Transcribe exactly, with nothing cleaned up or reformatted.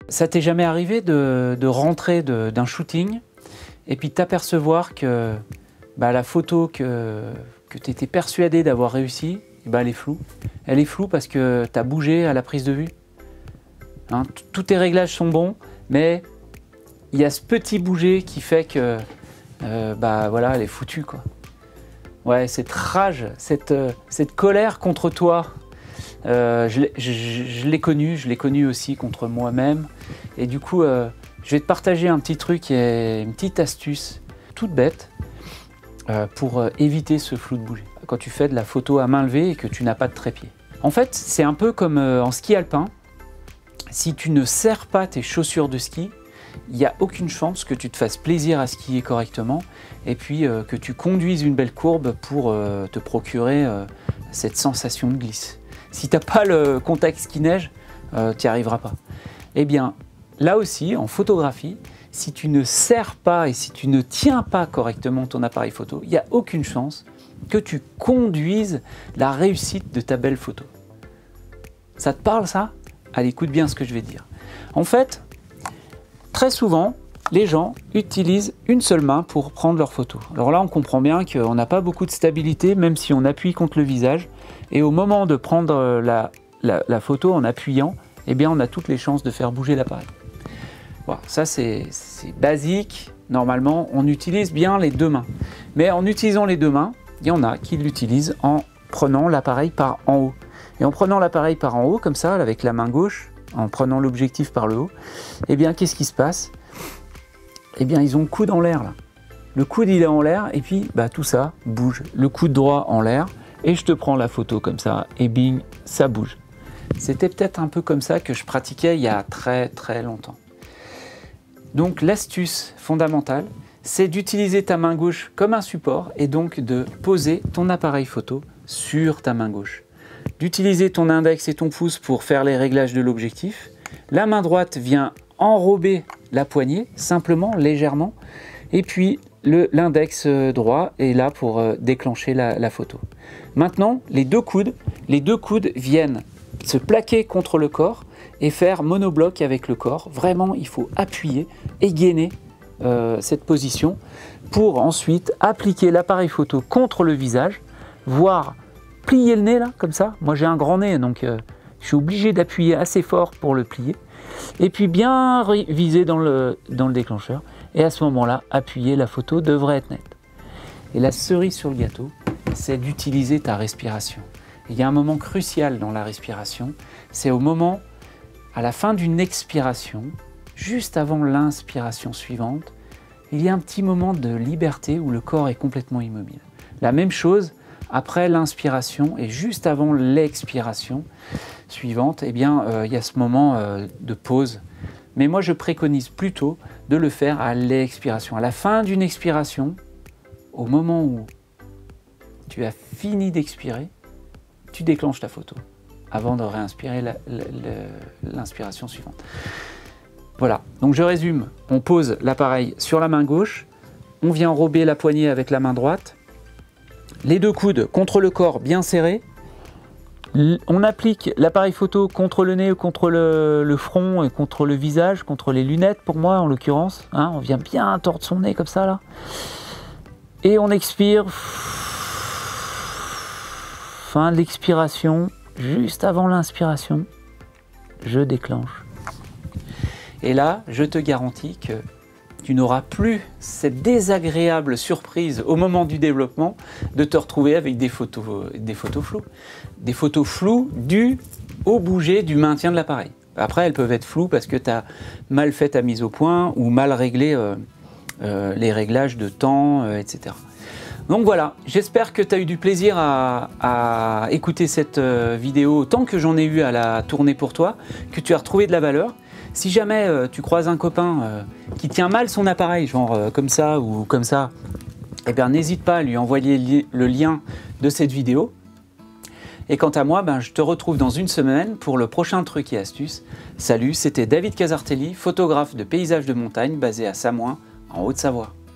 Ça t'est jamais arrivé de, de rentrer d'un shooting et puis t'apercevoir que bah, la photo que, que tu étais persuadé d'avoir réussi, bah, elle est floue. Elle est floue parce que tu as bougé à la prise de vue. Hein, tous tes réglages sont bons, mais il y a ce petit bouger qui fait que euh, bah, voilà, elle est foutue, quoi. Ouais, cette rage, cette, euh, cette colère contre toi, euh, je l'ai connue, je l'ai connue aussi contre moi-même. Et du coup, euh, je vais te partager un petit truc et une petite astuce toute bête euh, pour euh, éviter ce flou de bouger. Quand tu fais de la photo à main levée et que tu n'as pas de trépied. En fait, c'est un peu comme euh, en ski alpin. Si tu ne serres pas tes chaussures de ski, il n'y a aucune chance que tu te fasses plaisir à skier correctement et puis euh, que tu conduises une belle courbe pour euh, te procurer euh, cette sensation de glisse. Si tu n'as pas le contact ski-neige, euh, tu n'y arriveras pas. Eh bien, là aussi, en photographie, si tu ne serres pas et si tu ne tiens pas correctement ton appareil photo, il n'y a aucune chance que tu conduises la réussite de ta belle photo. Ça te parle, ça? Allez, écoute bien ce que je vais te dire. En fait, très souvent, les gens utilisent une seule main pour prendre leurs photos. Alors là, on comprend bien qu'on n'a pas beaucoup de stabilité, même si on appuie contre le visage. Et au moment de prendre la, la, la photo en appuyant, eh bien, on a toutes les chances de faire bouger l'appareil. Voilà, ça, c'est basique. Normalement, on utilise bien les deux mains. Mais en utilisant les deux mains, il y en a qui l'utilisent en prenant l'appareil par en haut. Et en prenant l'appareil par en haut, comme ça, avec la main gauche, en prenant l'objectif par le haut, eh bien, qu'est-ce qui se passe? Eh bien, ils ont le coude en l'air, là. Le coude, il est en l'air, et puis, bah, tout ça bouge. Le coude droit en l'air, et je te prends la photo comme ça, et bing, ça bouge. C'était peut-être un peu comme ça que je pratiquais il y a très, très longtemps. Donc, l'astuce fondamentale, c'est d'utiliser ta main gauche comme un support, et donc de poser ton appareil photo sur ta main gauche. D'utiliser ton index et ton pouce pour faire les réglages de l'objectif. La main droite vient enrober la poignée, simplement, légèrement. Et puis, l'index droit est là pour euh, déclencher la, la photo. Maintenant, les deux coudes, les deux coudes viennent se plaquer contre le corps et faire monobloc avec le corps. Vraiment, il faut appuyer et gainer euh, cette position pour ensuite appliquer l'appareil photo contre le visage, voire plier le nez là, comme ça. Moi j'ai un grand nez, donc euh, je suis obligé d'appuyer assez fort pour le plier. Et puis bien viser dans le, dans le déclencheur. Et à ce moment-là, appuyer, la photo devrait être nette. Et la cerise sur le gâteau, c'est d'utiliser ta respiration. Il y a un moment crucial dans la respiration, c'est au moment, à la fin d'une expiration, juste avant l'inspiration suivante, il y a un petit moment de liberté où le corps est complètement immobile. La même chose après l'inspiration et juste avant l'expiration suivante, eh bien, euh, il y a ce moment euh, de pause. Mais moi, je préconise plutôt de le faire à l'expiration. À la fin d'une expiration, au moment où tu as fini d'expirer, tu déclenches ta photo avant de réinspirer l'inspiration suivante. Voilà, donc je résume. On pose l'appareil sur la main gauche, on vient enrober la poignée avec la main droite, les deux coudes contre le corps bien serrés, on applique l'appareil photo contre le nez, contre le, le front, et contre le visage, contre les lunettes pour moi en l'occurrence, hein, on vient bien tordre son nez comme ça là, et on expire, fin de l'expiration, juste avant l'inspiration, je déclenche. Et là, je te garantis que tu n'auras plus cette désagréable surprise au moment du développement de te retrouver avec des photos, des photos floues. Des photos floues dues au bouger du maintien de l'appareil. Après, elles peuvent être floues parce que tu as mal fait ta mise au point ou mal réglé euh, euh, les réglages de temps, euh, et cetera. Donc voilà, j'espère que tu as eu du plaisir à, à écouter cette euh, vidéo autant que j'en ai eu à la tourner pour toi, que tu as retrouvé de la valeur. Si jamais euh, tu croises un copain euh, qui tient mal son appareil, genre euh, comme ça ou comme ça, eh bien n'hésite pas à lui envoyer li le lien de cette vidéo. Et quant à moi, ben, je te retrouve dans une semaine pour le prochain truc et astuce. Salut, c'était David Casartelli, photographe de paysages de montagne basé à Samoin, en Haute-Savoie.